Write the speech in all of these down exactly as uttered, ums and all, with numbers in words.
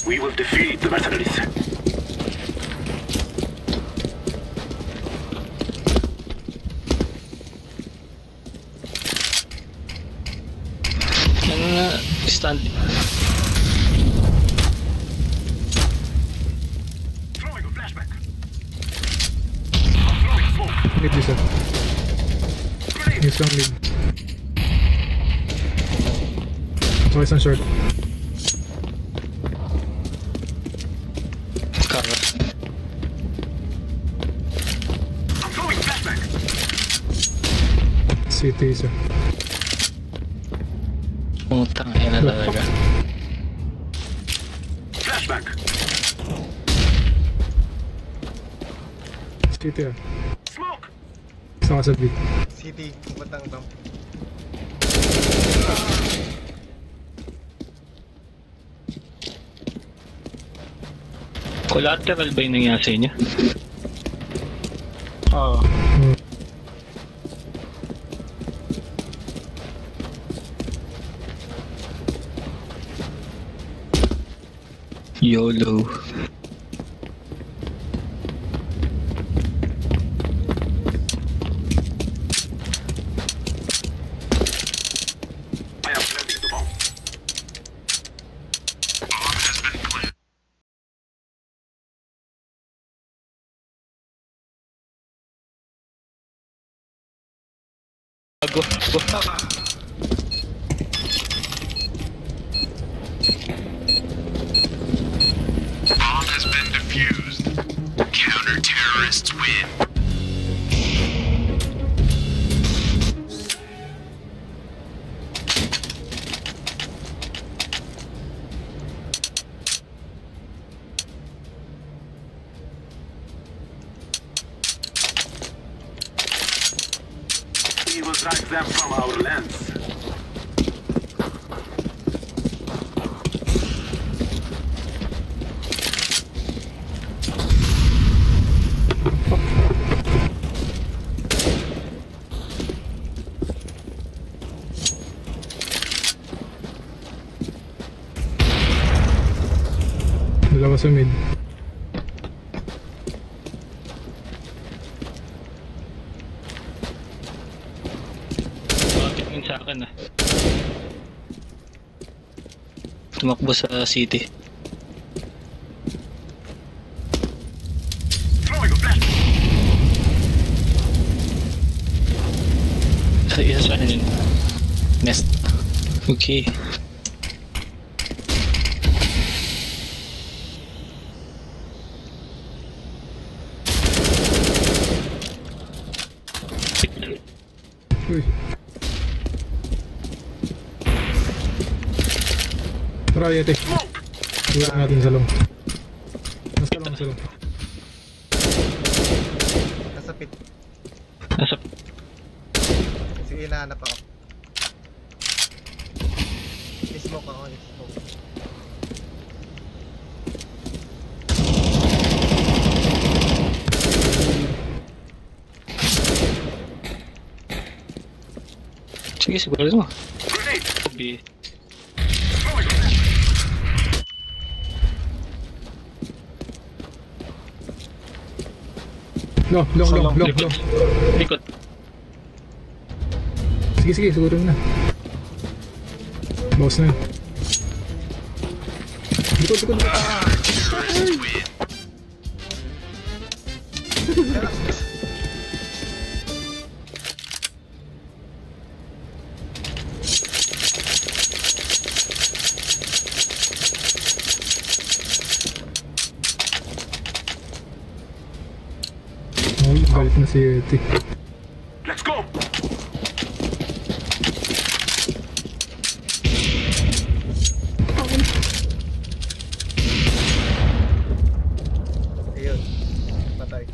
We will defeat the mercenaries. Yung uh, stand. Throwing a flashback. I'm throwing smoke. Mid isa. Grenade. Isang mid. So isang short. Cover. I'm throwing flashback. City isa. Putang ina talaga. Flashback. City ah. Smoke. Isang ka sa B. City, pumatang tam. Collateral ba yung nangyari sa inyo? Oo. Hmm. YOLO. I am planting the bomb. Bomb has been planted. Go, go. Bomb has been defused. Counter-terrorists win. We will drag them from our lands. Dalawa sa mid. Tingin sa akin ah. Tumakbo sa city. Throwing a flash. Sa isa sa akin yun. Nest. Okay. Uy. Tara, yate. Iwan natin sa long. Nasa long, sa long. Nasa pit. Nasa... Sige, hinahanap ako. I-smoke ako, i-smoke. Sige, sigurado mo. Grenade. B. Throwing a flash. Long, long, long, long, long. Likod. Likod. Sige, sige, siguro na. Bawas na yun. Likod, likod, likod. Terrorists win. Oh, galit na si Yeti. Let's go. Ayun. Patay.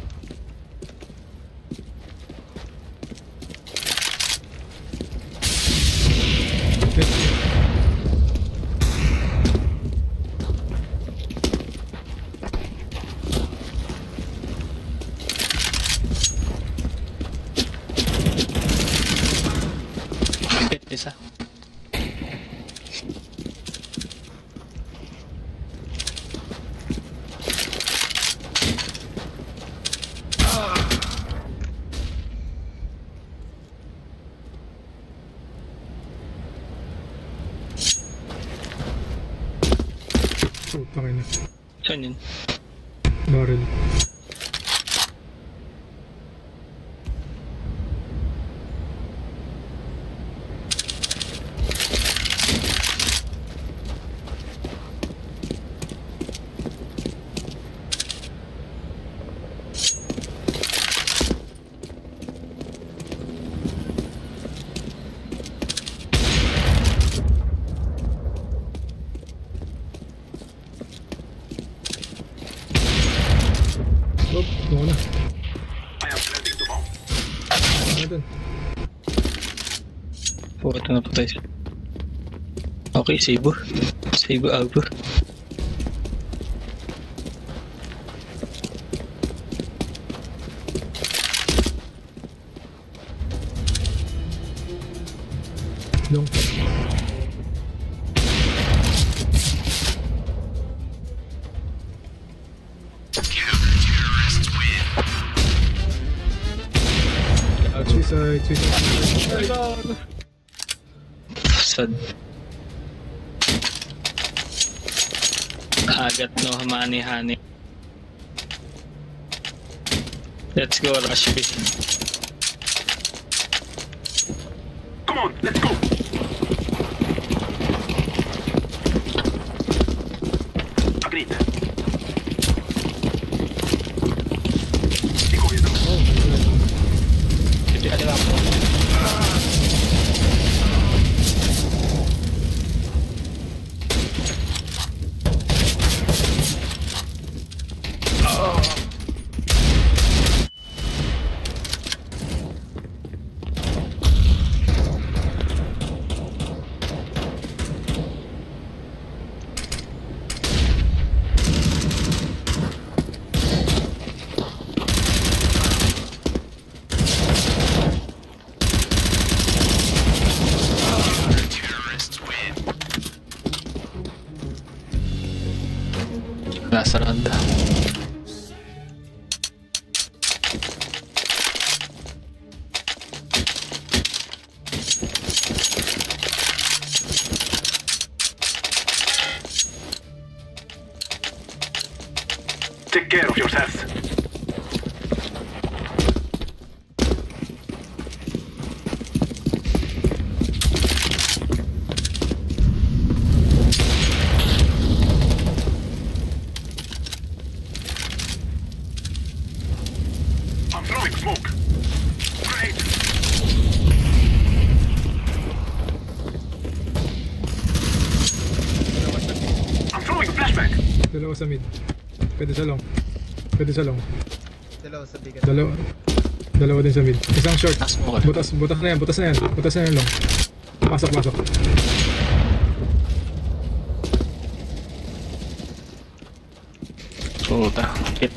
Pit isa. Putang ina. Saan yun? Barrel. Oh, doon na. I am planting the bomb. Ano dun? Puto na patay siya. Okay, save. Save out. Long. Suicide, suicide. Sad. Agat no hamani hani. Let's go rush B. Come on, let's go. Agreed. Ikaw yun. Hindi ka lang. Nasa randa. Take care of yourselves. I'm throwing smoke. Grenade. I'm throwing a flashback. Dalawa sa mid. Pwede sa long. Pwede sa long. Dalawa sa bigat. Dalawa. Dalawa din sa mid. Isang short. Taas mo ka. Butas, butas na yan, butas na yan. Butas na yan long. Pasok, pasok. Puta. Hit.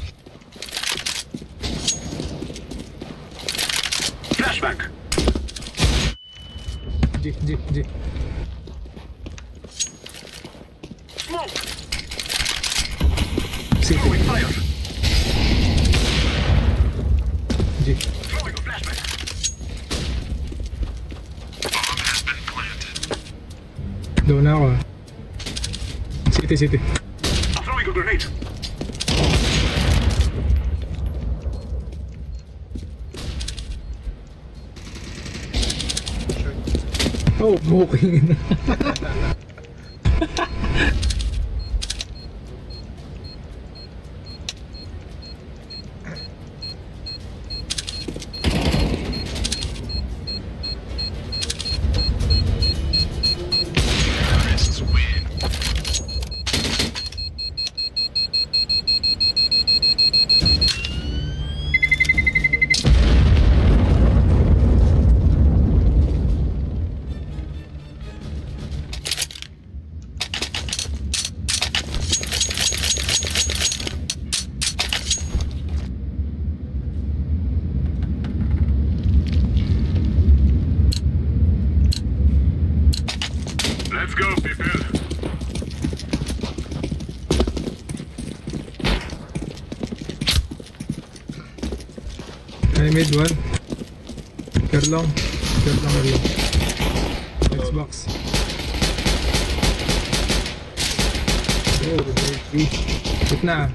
Flashback. G, G, G. Smoke. City. Throwing fire. G. Throwing a flashback. Bomb has been planted. Doon na ako ah. City, city. I'm throwing a grenade. Oh, booking. Terrorists win. Let's go, people. I made one. Kerlong. Kerlong, kerlong. Xbox. Oh, baby. Gitna.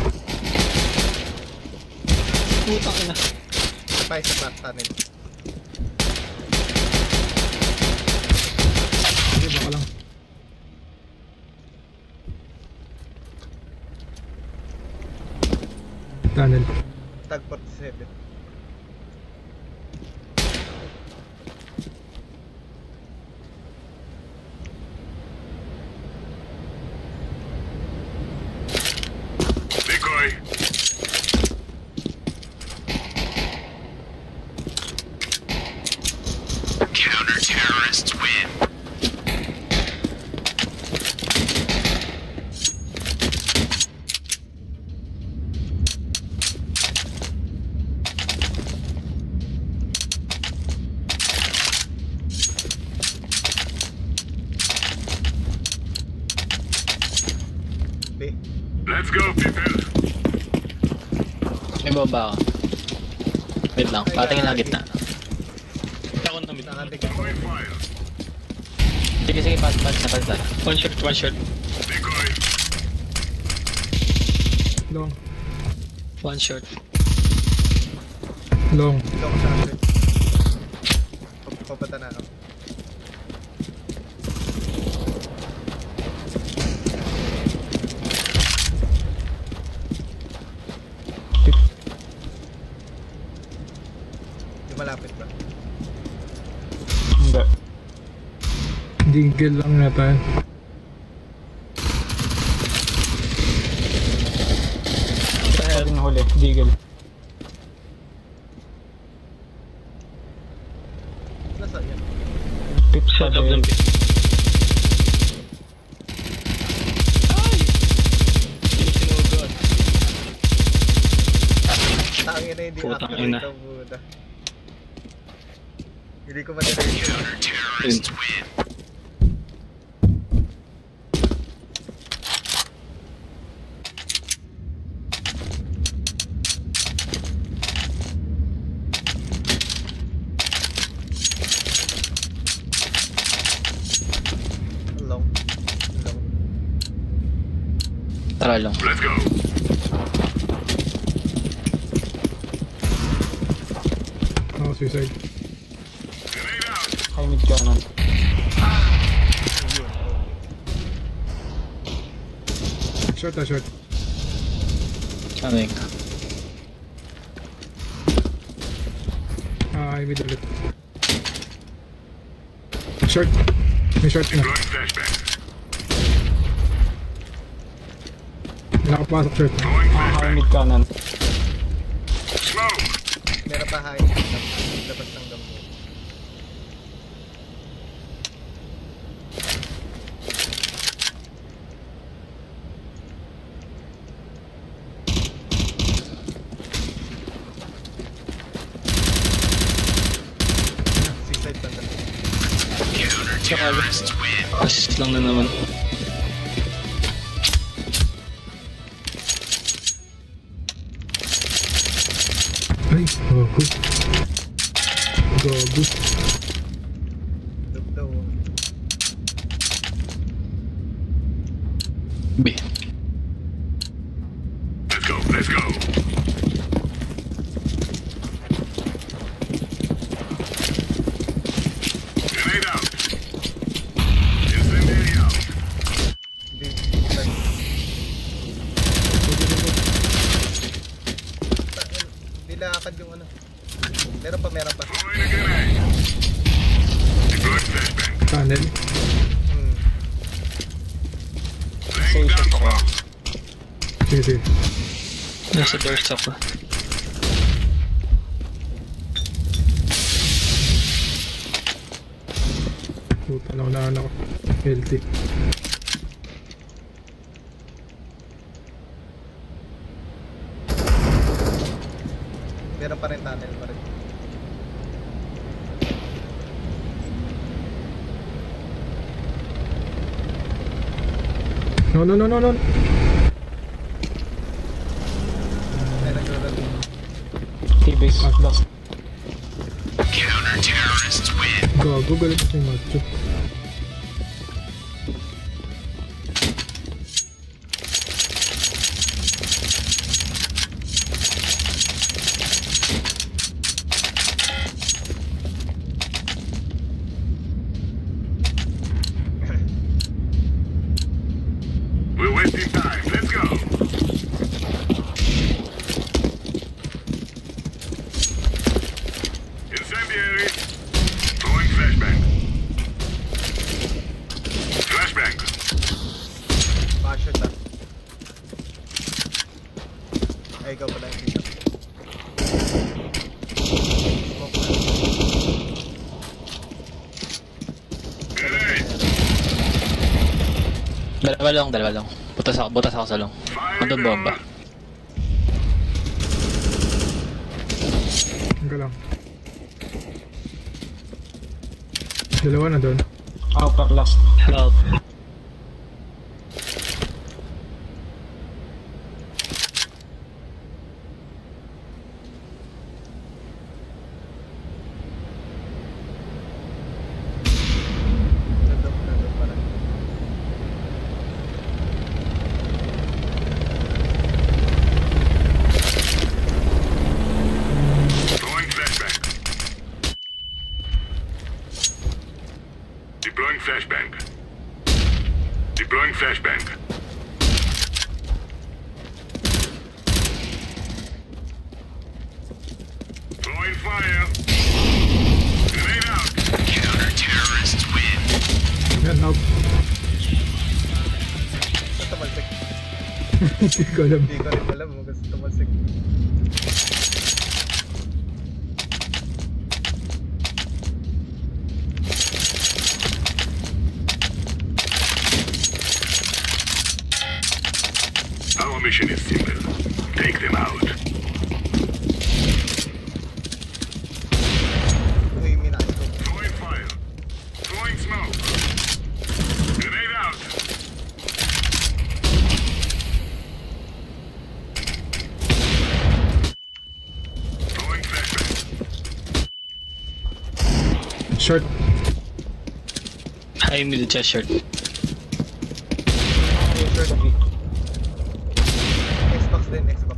Putang ina. Sabay sa back tunnel. Hindi, baka lang. Tunnel. Tag forty-seven. Decoy. Counter-terrorists win. B. Let's go, people. May baba ako. Wait lang, patingin lang gitna. Ako na mid. Nakaligay ko. Throwing fire. Sige, sige, pass, pass na, pass na. One shot, one shot. Decoy. Long. One shot. Long. Dito ako sa akin. Papata na ako. Di malapit ba? Hindi. Digil lang yata yan. Ahead. Yung huli, digil. Nasaan yan? Pip sa Shot of them. dahil. Ay! Sinugod. Tangin na hindi Putang accurate ina. ang Buda. Hindi ko madali. Counter-terrorists win. Long. Long. Tara lang. Let's go. Ako suicide. Grenade out. High mid ka naman. Short ah, short. Coming. Ah, high mid ulit. Short. May short na. Deploying flashbang. Nakapasok short. Throwing flashbang. mid kanan. Smoke. Meron pa high. Labas ng gambo. Seaside banda. Counter-terrorists win. Assist lang na naman. Ay, gago. Gago. Dub daw. B. Let's go. Let's go. Grenade out. Incendiary out. Hindi. Tangin. Nilakad yung ano. Meron pa, meron pa. Throwing a grenade. Deploying flashbang. Tunnel. Hmm. Laying down smoke. Sige, sige. Nasa doorstop ko. Puta na unahan ako. Healthy. Meron pa rin tunnel pa rin. No, no, no, no, no. Meron ko rin. T-base. Ah, last. Counter-terrorists win. Gago, galit kasi yung macho. ready? Throwing flashbang. Flashbang. Pa-shoot ah. Ay, ikaw pala yung dito. Smoke na. Grenade. Dalawa lang, dalawa lang. Butas ako, butas ako sa long. Andun bomba. Hanggang lang. Dalawa na doon. Outer last. Help. Nandun, nandun pala. Throwing flashbang. Deploying flashbang. Deploying flashbang. Throwing fire. Grenade out. Counter-terrorists win. Yan, out. Ba't tumalsik? Hindi ko alam. Hindi ko rin alam kung gusto tumalsik. Our mission is simple. Take them out. Uy, minaas ko. Throwing fire. Throwing smoke. Grenade out. Throwing flashbang. Short. High middle chest shirt. Xbox din, Xbox.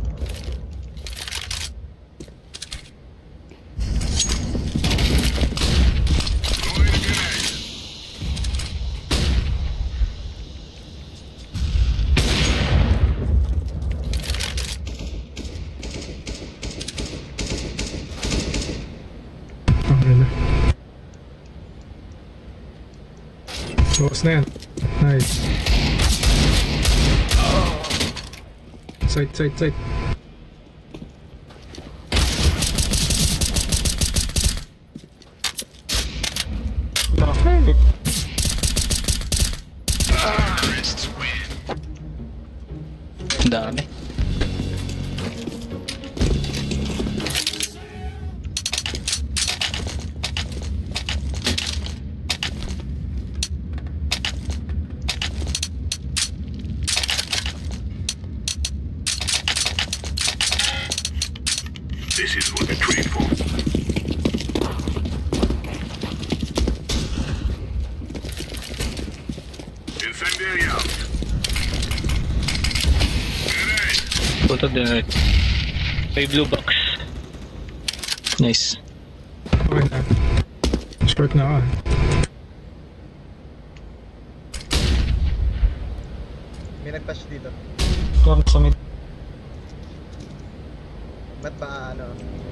Throwing a grenade. Okay na. Bawas na yan. Nice. Sight, sight, sight. Terrorists win. Ang dami. This is what we trained for. Incendiary out. Grenade. Puto din right. May blue box. Nice. Okay na. Short na ka. May nag-touch dito. Yan sa mid. Ba't ba ano?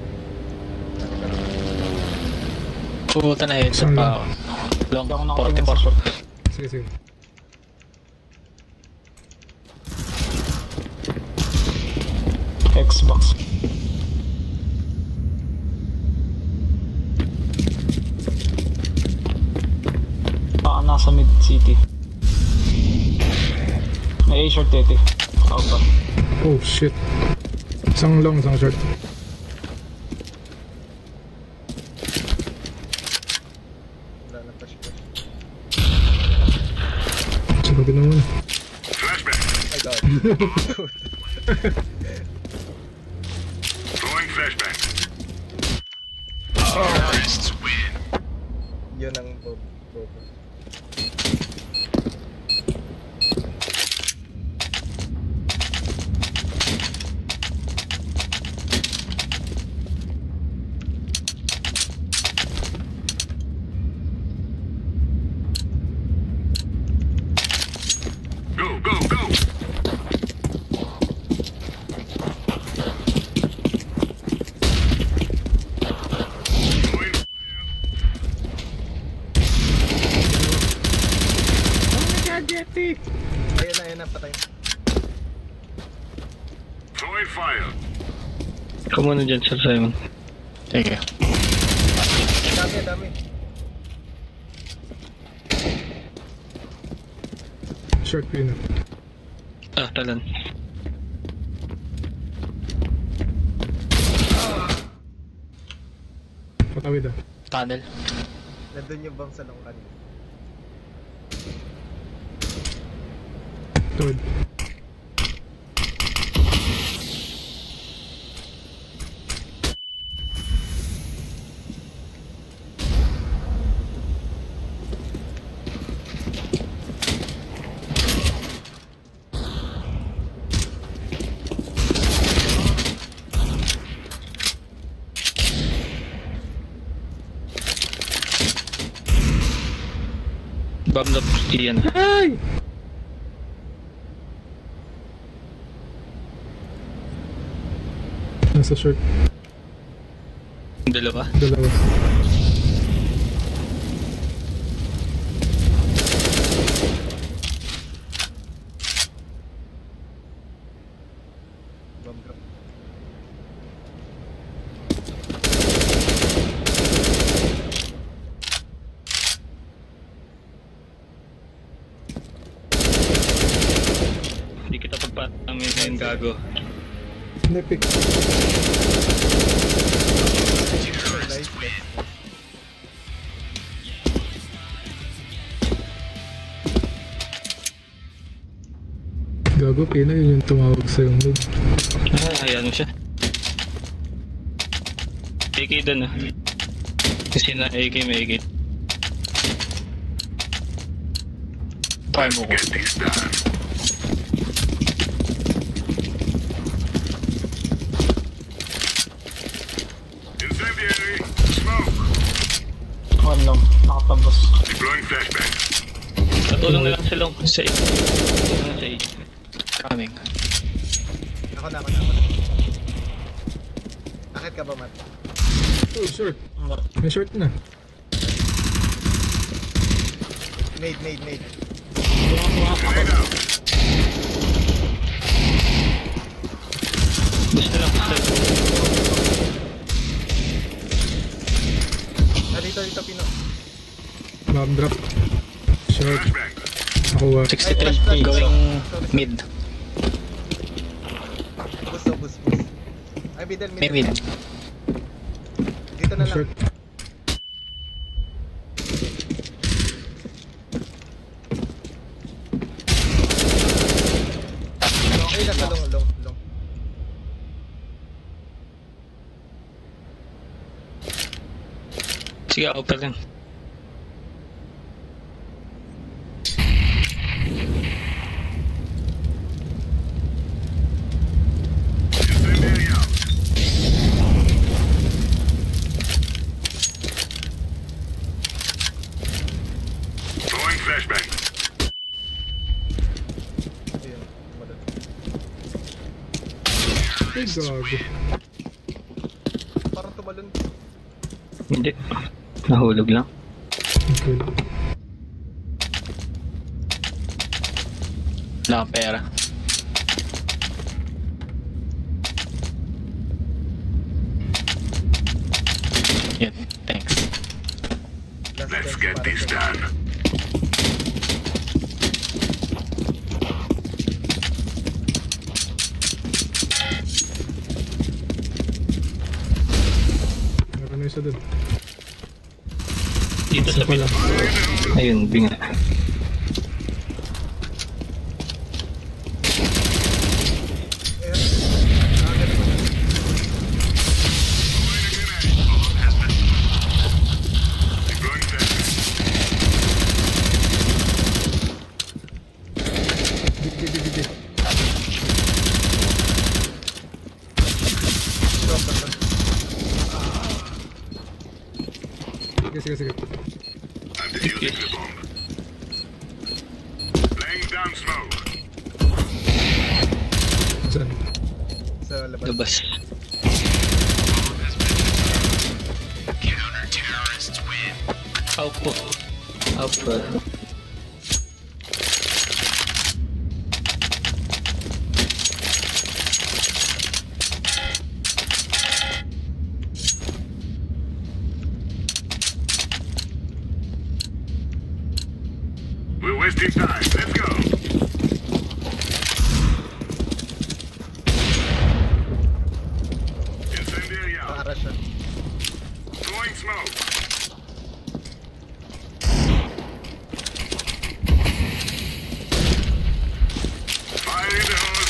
Puta na headset pa ako. Long, Hindi ako nakatingin sa forty-four. short. Sige, sige. Xbox. Baka nasa mid city. May A short tete. Outer. Oh shit. Isang long, isang short. Wala na touch-touch. Sabi naman. Flashbang. Ay, God. Throwing flashbang. Terrorists win. Yun ang bobo. bobo. Go, go, go. Throwing fire. Ikaw muna dyan, Sir Simon. Sige. Dami, dami. Short pin. Ah, talan. Patawid ah. Tunnel. Nandun yung bomb sa long kanina. Tawid. Bomb na pusti yan. Ay! Nasa short. Dalawa. Dalawa. Bomb drop. Hindi kita pagpatamin na yung gago. Nepik. Nice, nice. Gago, Pina yun yung tumawag sa yung mid. Ah, ayan mo siya. A K dun ah. Kasi na A K, may A K. Try mo ko. Get this done. Incendiary. Smoke. One long. Nakatabos. Deploying flashbang. Katulong na lang sa long. Sa A. Sa A. Coming. Ako na, ako na, ako na. Akit ka ba, Matt? Oh, short. May short na. Nade, nade, nade. Grenade out. Gusto lang. Gusto. Ah, dito, dito, Pino. Bomb drop. Short. Flashbang. Nakuha. sixty-three going mid. Boost, oh, boost, boost. Ay, middle, May middle. mid. Dito na lang. Short. Ay, nasa long, long, long. Sige, open lang. Incendiary out. Throwing flashbang. Ayun, tumalon. Ay, gago. Parang tumalon. Hindi. Nahulog lang. Okay. Wala kang pera. Yan. Thanks. Last Let's chance get para this sa- done. Meron na isa dun. Dito sa Isa pala. ayun, binga. Ayun. Ah, ganun. Deploying flashbang. Di, di, di, di, di. Drop, drop, drop. Sige, sige, sige. I'm defusing the bomb. Laying down smoke. Saan? Sa labas. Labas. Outpo. Outpo. Testing time. Let's go. Incendiary out. Para siya. Throwing smoke. Fire in the hole.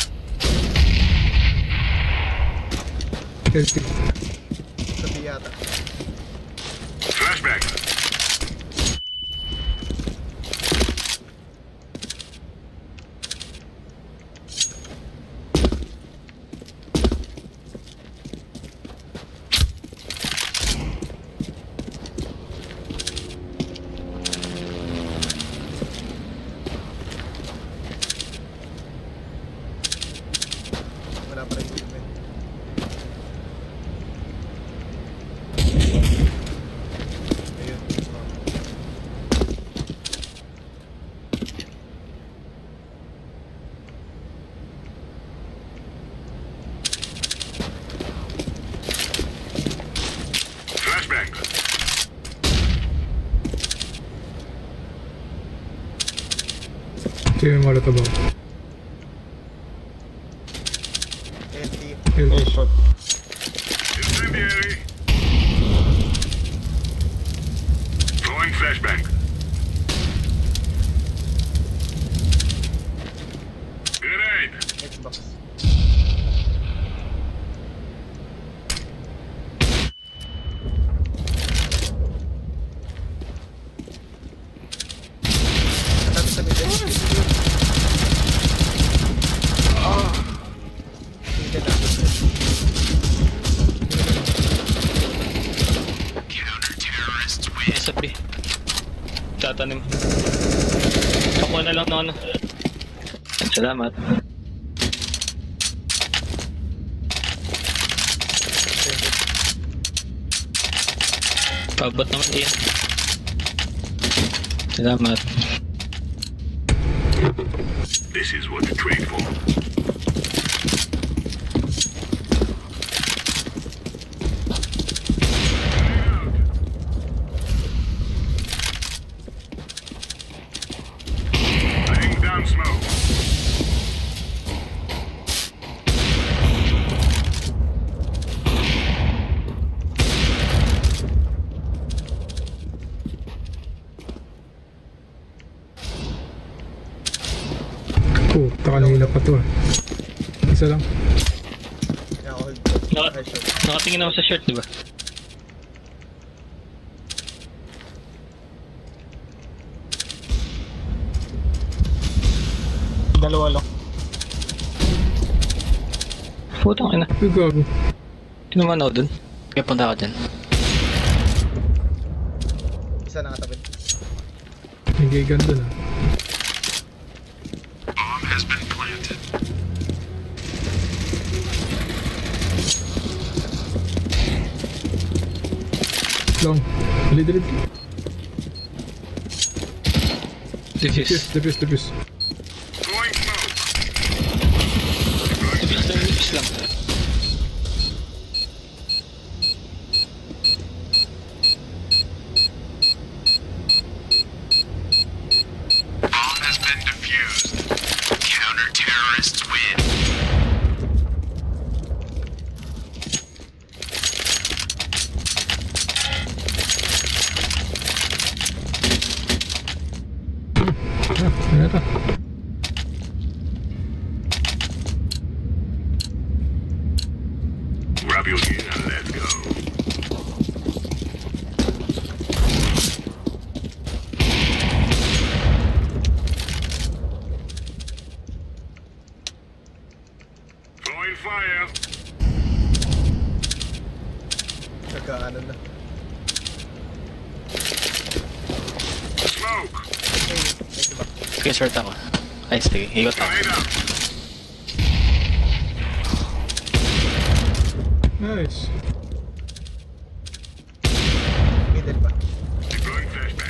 Healthy. Sabi yata. Flashback. Wala pa rin dito. Ayun. Flashback. Sino yung molotov ako? L T. Hey, Healthy. shot. Incendiary. Throwing flashback. Grenade. Xbox. Sabi sa middle. Middle lang. Nasa B. Tatanim. Ako na lang ng ano. Salamat. Pabot naman yan. Salamat. This is what you train for. Laying down smoke. Oh, kanina pa to. Isa lang. Kaya ako hold. Naka, Headshot. nakatingin naman sa shirt, di ba? Dalawa lang. Putang ina. Uy, gago. Hindi naman ako dun. Kaya punta ka dyan. Isa nakatabi. May gigan dun ah. Bomb has been planted. Long. Dali, dali, dali. Defuse. Defuse, defuse, defuse. Throwing smoke. Defuse lang, defuse lang. Bomb has been defused. Counter-terrorists win. Ah, ano ito? Grab your gear and let's go. Throwing fire. Nagkaano na. Smoke. Hey, Xbox. Sige, short ako. Ay, sige. Ikot ako. Grenade out. Nice. Middle ba? Deploying flashback.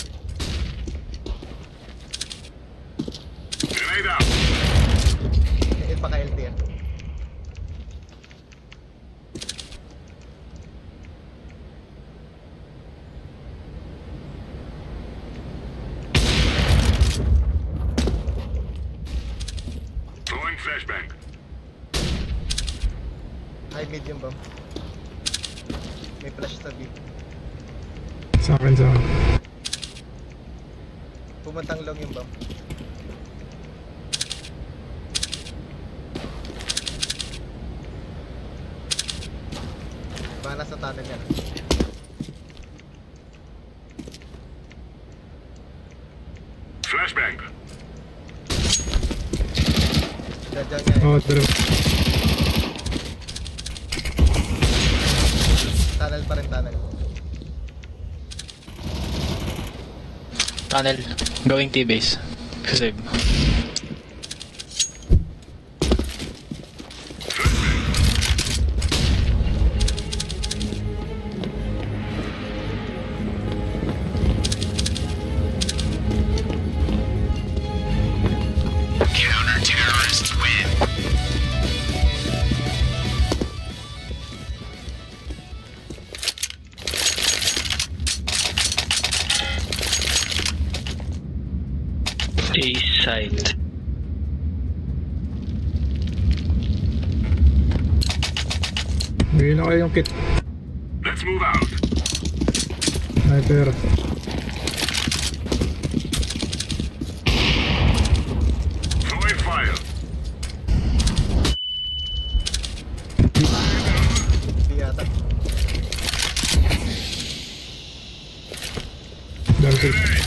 Grenade out. Eh, paka-L T yan. High mid yung bomb. May flash sa B. Sa akin, sa akin. Pumantang long yung bomb. Baka nasa tunnel yan. Flashbang. Dadyan niya. Oh, dalawa. Tunnel pa rin, tunnel. Tunnel. Going T-base. Save. Counter-terrorists win. A side. Bigyan na kayo yung kit. Let's move out. Sniper. Throwing fire. B yata. Dami sila. Grenade.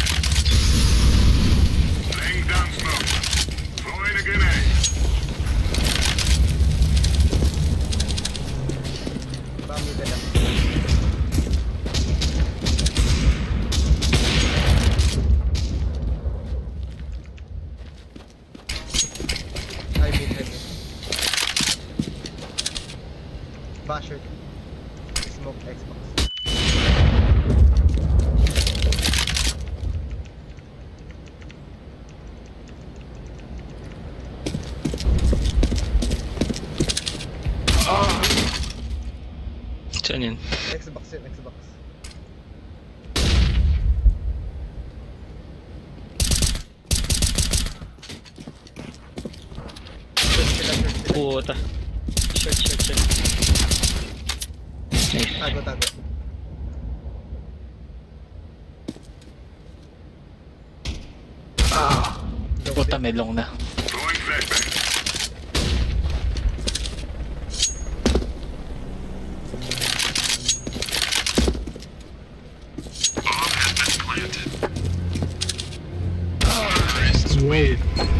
Laying down smoke. Throwing a grenade. Bomb mid na. High mid, high mid. Basher. Smoke Xbox. Saan yun? Xbox yun, Xbox. Short sila, short sila. Puta. Short, short, short. Nice. Tago, tago. Puta, may long na. Throwing flashbang. Bomb has been planted. Terrorists win.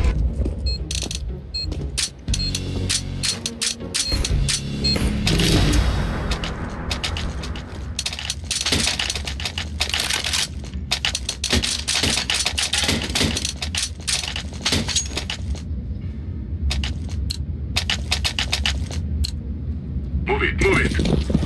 Move it, move it.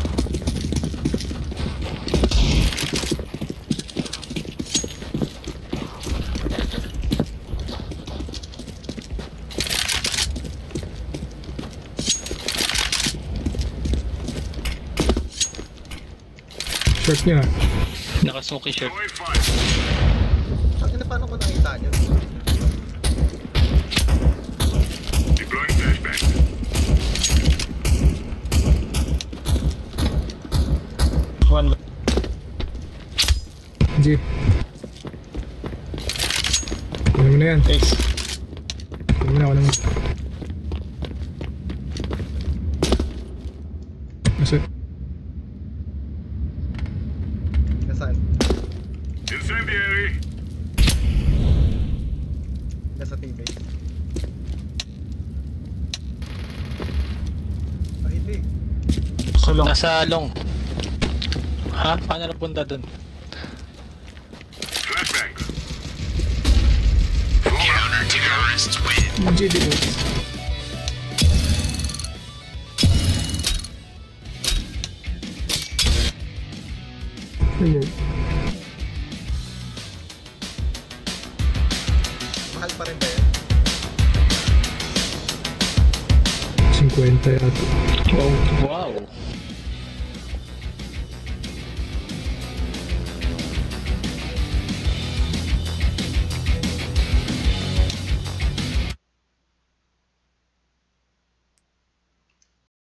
Short niya. Nakasmoke yung short. Throwing fire. Ang ina, paano ko nakita yun? Deploying flashbang. One low. G. Ano mo na yan? Ace. Ano mo na, ano mo. Nasa. Nasaan? Incendiary. Nasa T-base. Ah, hindi. Sulong. Nasa long. Ha? Paano napunta dun? Flashbang. Counter-terrorists win. G D boys. Hello. Mahal pa rin ba yun? fifty yata. Oh, wow.